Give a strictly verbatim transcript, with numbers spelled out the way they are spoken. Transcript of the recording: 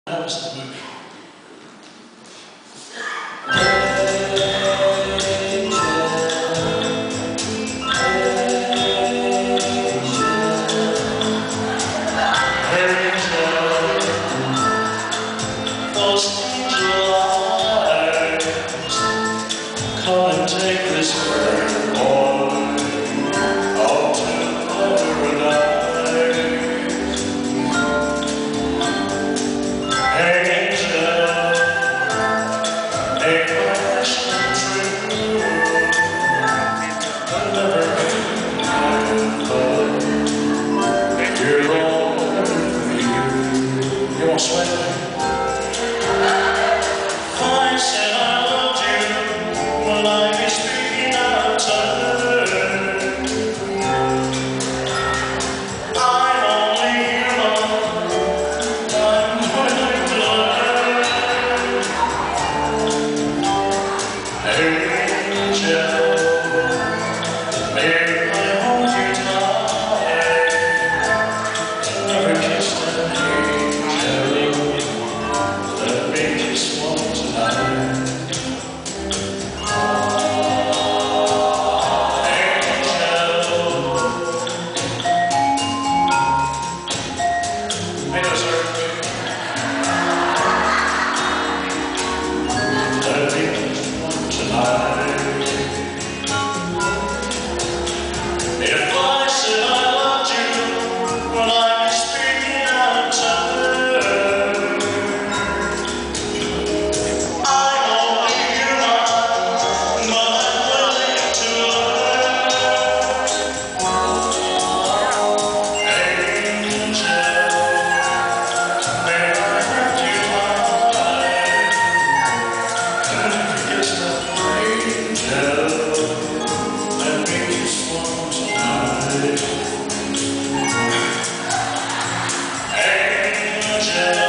That was the movie. Come and take this prayer, boy, out to paradise. Angel, make my wish come true. I'll never be you're alone with you. You won't sweat me? I said I loved you. Will I be speaking out of turn? I'm only human. I'm willing to learn. Angel, may I hold you tight. Never kissed an angel. Let me kiss one tonight. Yeah.